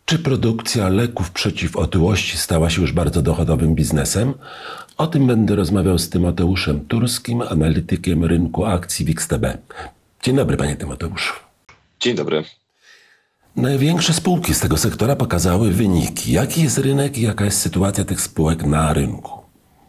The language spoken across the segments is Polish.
Czy produkcja leków przeciw otyłości stała się już bardzo dochodowym biznesem? O tym będę rozmawiał z Tymoteuszem Turskim, analitykiem rynku akcji w XTB. Dzień dobry, panie Tymoteuszu. Dzień dobry. Największe spółki z tego sektora pokazały wyniki. Jaki jest rynek i jaka jest sytuacja tych spółek na rynku?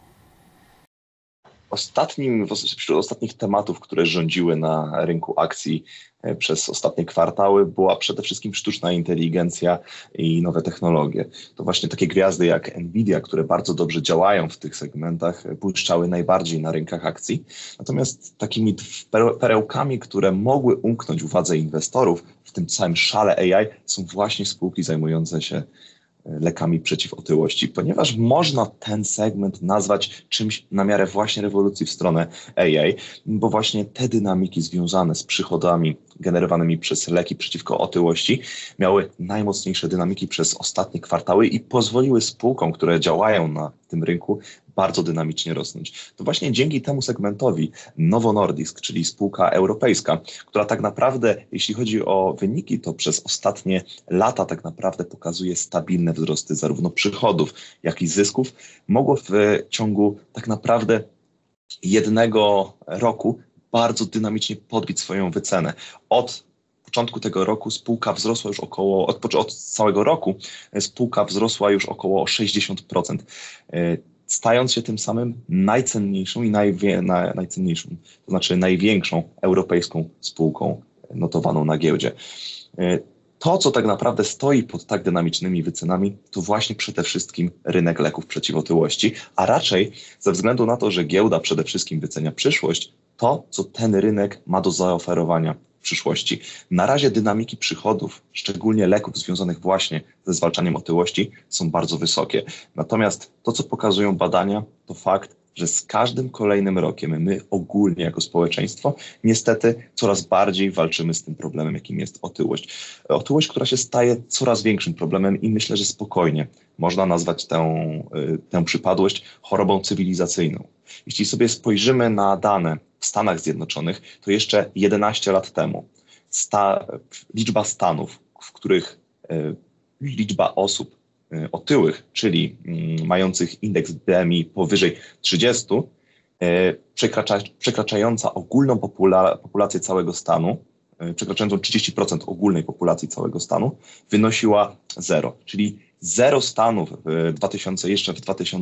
Wśród ostatnich tematów, które rządziły na rynku akcji przez ostatnie kwartały, była przede wszystkim sztuczna inteligencja i nowe technologie. To właśnie takie gwiazdy jak Nvidia, które bardzo dobrze działają w tych segmentach, błyszczały najbardziej na rynkach akcji. Natomiast takimi perełkami, które mogły umknąć uwadze inwestorów w tym całym szale AI, są właśnie spółki zajmujące się lekami przeciw otyłości, ponieważ można ten segment nazwać czymś na miarę właśnie rewolucji w stronę AI, bo właśnie te dynamiki związane z przychodami generowanymi przez leki przeciwko otyłości miały najmocniejsze dynamiki przez ostatnie kwartały i pozwoliły spółkom, które działają na tym rynku, bardzo dynamicznie rosnąć. To właśnie dzięki temu segmentowi Novo Nordisk, czyli spółka europejska, która tak naprawdę, jeśli chodzi o wyniki, to przez ostatnie lata tak naprawdę pokazuje stabilne wzrosty zarówno przychodów, jak i zysków, mogło w ciągu tak naprawdę jednego roku bardzo dynamicznie podbić swoją wycenę. Od początku tego roku spółka wzrosła już od całego roku spółka wzrosła już około 60%. Stając się tym samym najcenniejszą i najcenniejszą, to znaczy największą europejską spółką notowaną na giełdzie. To, co tak naprawdę stoi pod tak dynamicznymi wycenami, to właśnie przede wszystkim rynek leków przeciw otyłości, a raczej ze względu na to, że giełda przede wszystkim wycenia przyszłość, to, co ten rynek ma do zaoferowania w przyszłości. Na razie dynamiki przychodów, szczególnie leków związanych właśnie ze zwalczaniem otyłości, są bardzo wysokie. Natomiast to, co pokazują badania, to fakt, że z każdym kolejnym rokiem my ogólnie jako społeczeństwo niestety coraz bardziej walczymy z tym problemem, jakim jest otyłość. Otyłość, która się staje coraz większym problemem i myślę, że spokojnie można nazwać tę przypadłość chorobą cywilizacyjną. Jeśli sobie spojrzymy na dane w Stanach Zjednoczonych, to jeszcze 11 lat temu liczba stanów, w których liczba osób otyłych, czyli mających indeks BMI powyżej 30, przekraczająca ogólną populację całego stanu, przekraczającą 30% ogólnej populacji całego stanu, wynosiła 0. Czyli 0 stanów jeszcze w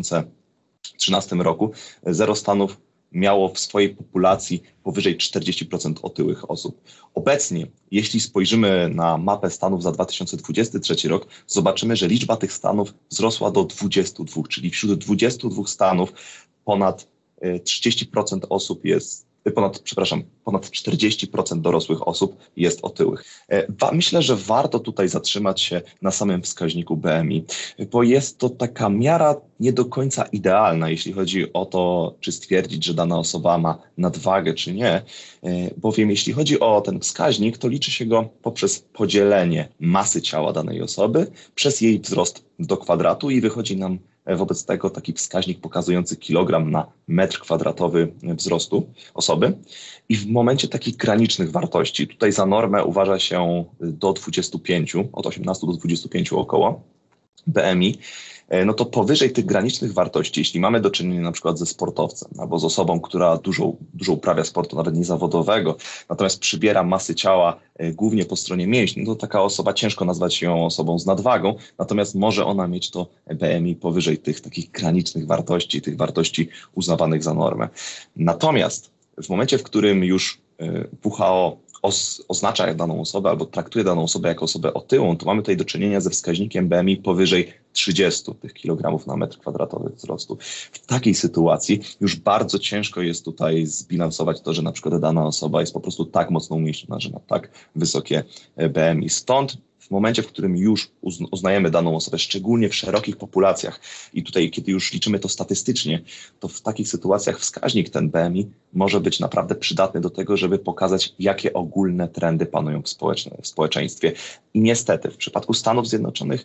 2013 roku, 0 stanów miało w swojej populacji powyżej 40% otyłych osób. Obecnie, jeśli spojrzymy na mapę stanów za 2023 rok, zobaczymy, że liczba tych stanów wzrosła do 22, czyli wśród 22 stanów ponad 30% osób jest, ponad 40% dorosłych osób jest otyłych. Myślę, że warto tutaj zatrzymać się na samym wskaźniku BMI, bo jest to taka miara nie do końca idealna, jeśli chodzi o to, czy stwierdzić, że dana osoba ma nadwagę, czy nie, bowiem jeśli chodzi o ten wskaźnik, to liczy się go poprzez podzielenie masy ciała danej osoby przez jej wzrost do kwadratu i wychodzi nam wobec tego taki wskaźnik pokazujący kilogram na metr kwadratowy wzrostu osoby. I w momencie takich granicznych wartości, tutaj za normę uważa się do 25, od 18 do 25 około BMI, no to powyżej tych granicznych wartości, jeśli mamy do czynienia na przykład ze sportowcem albo z osobą, która dużo uprawia sportu, nawet niezawodowego, natomiast przybiera masy ciała głównie po stronie mięśni, to taka osoba ciężko nazwać ją osobą z nadwagą, natomiast może ona mieć to BMI powyżej tych takich granicznych wartości, tych wartości uznawanych za normę. Natomiast w momencie, w którym już WHO oznacza daną osobę albo traktuje daną osobę jako osobę otyłą, to mamy tutaj do czynienia ze wskaźnikiem BMI powyżej 30 tych kilogramów na metr kwadratowy wzrostu. W takiej sytuacji już bardzo ciężko jest tutaj zbilansować to, że na przykład dana osoba jest po prostu tak mocno umieśniona, że ma tak wysokie BMI. Stąd w momencie, w którym już uznajemy daną osobę, szczególnie w szerokich populacjach i tutaj, kiedy już liczymy to statystycznie, to w takich sytuacjach wskaźnik ten BMI może być naprawdę przydatny do tego, żeby pokazać, jakie ogólne trendy panują w społeczeństwie. I niestety w przypadku Stanów Zjednoczonych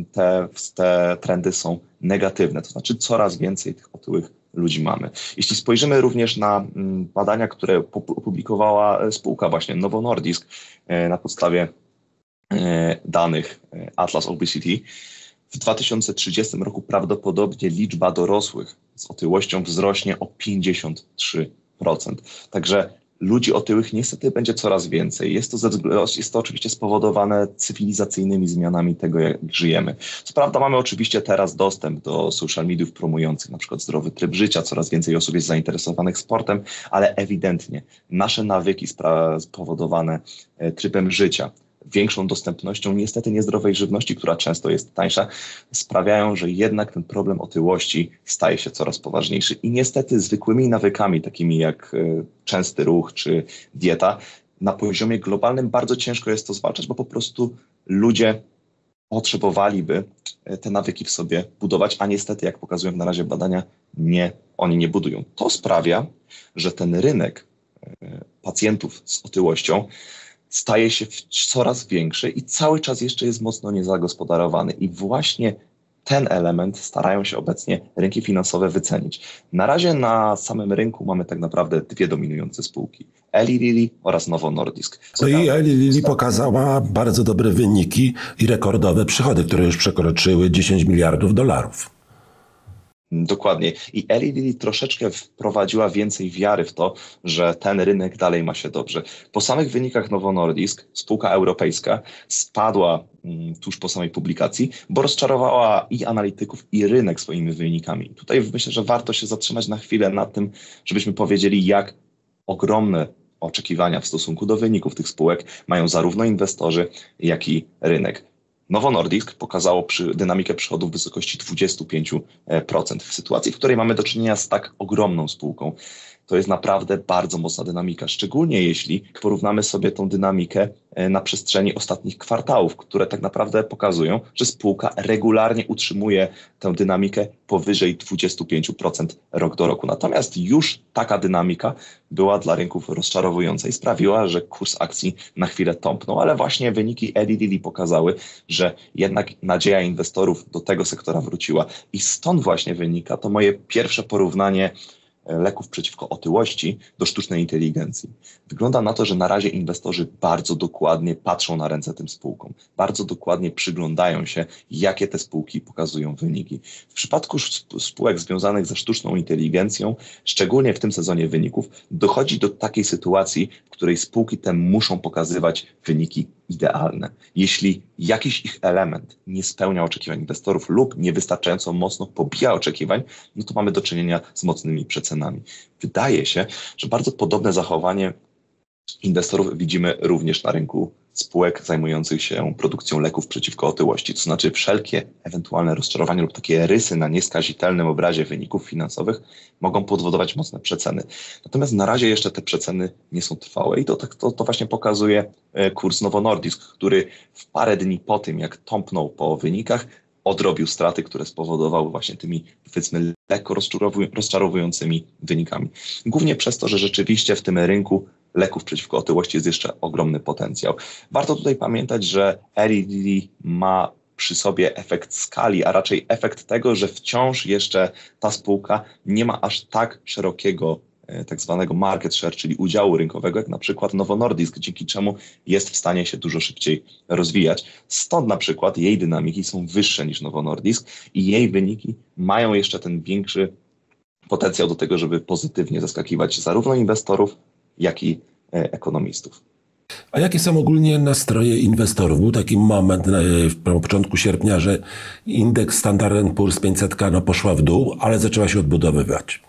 te trendy są negatywne, to znaczy coraz więcej tych otyłych ludzi mamy. Jeśli spojrzymy również na badania, które opublikowała spółka właśnie Novo Nordisk na podstawie danych Atlas Obesity, w 2030 roku prawdopodobnie liczba dorosłych z otyłością wzrośnie o 53%. Także ludzi otyłych niestety będzie coraz więcej. Jest to oczywiście spowodowane cywilizacyjnymi zmianami tego, jak żyjemy. Co prawda mamy oczywiście teraz dostęp do social mediów promujących na przykład zdrowy tryb życia, coraz więcej osób jest zainteresowanych sportem, ale ewidentnie nasze nawyki spowodowane trybem życia, większą dostępnością niestety niezdrowej żywności, która często jest tańsza, sprawiają, że jednak ten problem otyłości staje się coraz poważniejszy. I niestety zwykłymi nawykami, takimi jak częsty ruch czy dieta, na poziomie globalnym bardzo ciężko jest to zwalczać, bo po prostu ludzie potrzebowaliby te nawyki w sobie budować, a niestety, jak pokazują na razie badania, oni nie budują. To sprawia, że ten rynek pacjentów z otyłością staje się coraz większy i cały czas jeszcze jest mocno niezagospodarowany. I właśnie ten element starają się obecnie rynki finansowe wycenić. Na razie na samym rynku mamy tak naprawdę dwie dominujące spółki. Eli Lilly oraz Novo Nordisk. No i Eli Lilly pokazała bardzo dobre wyniki i rekordowe przychody, które już przekroczyły 10 miliardów dolarów. Dokładnie. I Eli Lilly troszeczkę wprowadziła więcej wiary w to, że ten rynek dalej ma się dobrze. Po samych wynikach Novo Nordisk, spółka europejska, spadła tuż po samej publikacji, bo rozczarowała i analityków, i rynek swoimi wynikami. Tutaj myślę, że warto się zatrzymać na chwilę nad tym, żebyśmy powiedzieli, jak ogromne oczekiwania w stosunku do wyników tych spółek mają zarówno inwestorzy, jak i rynek. Novo Nordisk pokazało dynamikę przychodów w wysokości 25%. W sytuacji, w której mamy do czynienia z tak ogromną spółką, to jest naprawdę bardzo mocna dynamika, szczególnie jeśli porównamy sobie tą dynamikę na przestrzeni ostatnich kwartałów, które tak naprawdę pokazują, że spółka regularnie utrzymuje tę dynamikę powyżej 25% rok do roku. Natomiast już taka dynamika była dla rynków rozczarowująca i sprawiła, że kurs akcji na chwilę tąpnął, ale właśnie wyniki Eli Lilly pokazały, że jednak nadzieja inwestorów do tego sektora wróciła i stąd właśnie wynika to moje pierwsze porównanie leków przeciwko otyłości do sztucznej inteligencji. Wygląda na to, że na razie inwestorzy bardzo dokładnie patrzą na ręce tym spółkom. Bardzo dokładnie przyglądają się, jakie te spółki pokazują wyniki. W przypadku spółek związanych ze sztuczną inteligencją, szczególnie w tym sezonie wyników, dochodzi do takiej sytuacji, w której spółki te muszą pokazywać wyniki idealne. Jeśli jakiś ich element nie spełnia oczekiwań inwestorów lub niewystarczająco mocno pobija oczekiwań, no to mamy do czynienia z mocnymi przecenami. Wydaje się, że bardzo podobne zachowanie inwestorów widzimy również na rynku spółek zajmujących się produkcją leków przeciwko otyłości. To znaczy wszelkie ewentualne rozczarowania lub takie rysy na nieskazitelnym obrazie wyników finansowych mogą powodować mocne przeceny. Natomiast na razie jeszcze te przeceny nie są trwałe i to właśnie pokazuje kurs Novo Nordisk, który w parę dni po tym, jak tąpnął po wynikach, odrobił straty, które spowodowały właśnie tymi, powiedzmy, lekko rozczarowującymi wynikami. Głównie przez to, że rzeczywiście w tym rynku leków przeciwko otyłości jest jeszcze ogromny potencjał. Warto tutaj pamiętać, że Eli Lilly ma przy sobie efekt skali, a raczej efekt tego, że wciąż jeszcze ta spółka nie ma aż tak szerokiego tak zwanego market share, czyli udziału rynkowego, jak na przykład Novo Nordisk, dzięki czemu jest w stanie się dużo szybciej rozwijać. Stąd na przykład jej dynamiki są wyższe niż Novo Nordisk i jej wyniki mają jeszcze ten większy potencjał do tego, żeby pozytywnie zaskakiwać zarówno inwestorów, jak i ekonomistów. A jakie są ogólnie nastroje inwestorów? Był taki moment na początku sierpnia, że indeks Standard & Poor's 500 poszła w dół, ale zaczęła się odbudowywać.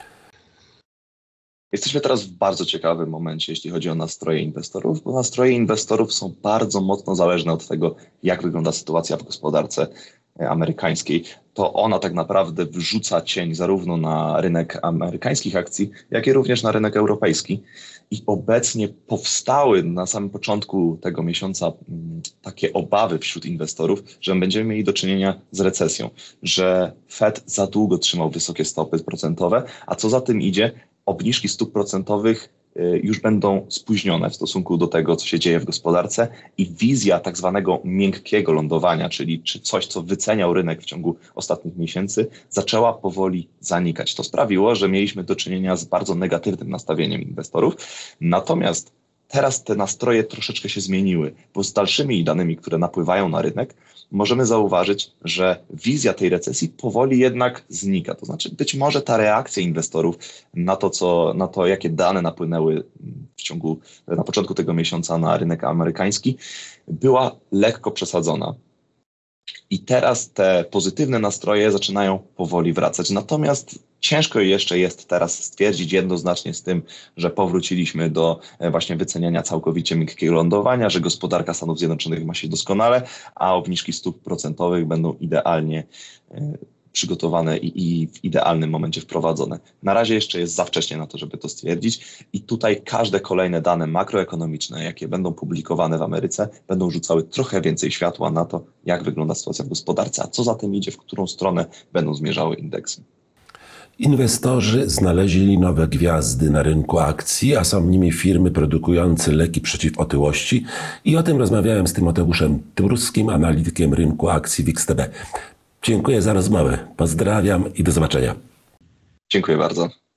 Jesteśmy teraz w bardzo ciekawym momencie, jeśli chodzi o nastroje inwestorów, bo nastroje inwestorów są bardzo mocno zależne od tego, jak wygląda sytuacja w gospodarce amerykańskiej. To ona tak naprawdę wrzuca cień zarówno na rynek amerykańskich akcji, jak i również na rynek europejski. I obecnie powstały na samym początku tego miesiąca takie obawy wśród inwestorów, że będziemy mieli do czynienia z recesją, że Fed za długo trzymał wysokie stopy procentowe, a co za tym idzie, obniżki stóp procentowych już będą spóźnione w stosunku do tego, co się dzieje w gospodarce i wizja tak zwanego miękkiego lądowania, czyli coś, co wyceniał rynek w ciągu ostatnich miesięcy, zaczęła powoli zanikać. To sprawiło, że mieliśmy do czynienia z bardzo negatywnym nastawieniem inwestorów. Natomiast teraz te nastroje troszeczkę się zmieniły, bo z dalszymi danymi, które napływają na rynek, możemy zauważyć, że wizja tej recesji powoli jednak znika. To znaczy być może ta reakcja inwestorów na to, jakie dane napłynęły na początku tego miesiąca na rynek amerykański, była lekko przesadzona. I teraz te pozytywne nastroje zaczynają powoli wracać. Natomiast ciężko jeszcze jest teraz stwierdzić jednoznacznie z tym, że powróciliśmy do właśnie wyceniania całkowicie miękkiego lądowania, że gospodarka Stanów Zjednoczonych ma się doskonale, a obniżki stóp procentowych będą idealnie przygotowane i w idealnym momencie wprowadzone. Na razie jeszcze jest za wcześnie na to, żeby to stwierdzić i tutaj każde kolejne dane makroekonomiczne, jakie będą publikowane w Ameryce, będą rzucały trochę więcej światła na to, jak wygląda sytuacja w gospodarce, a co za tym idzie, w którą stronę będą zmierzały indeksy. Inwestorzy znaleźli nowe gwiazdy na rynku akcji, a są nimi firmy produkujące leki przeciw otyłości i o tym rozmawiałem z Tymoteuszem Turskim, analitykiem rynku akcji WIG-STB. Dziękuję za rozmowę. Pozdrawiam i do zobaczenia. Dziękuję bardzo.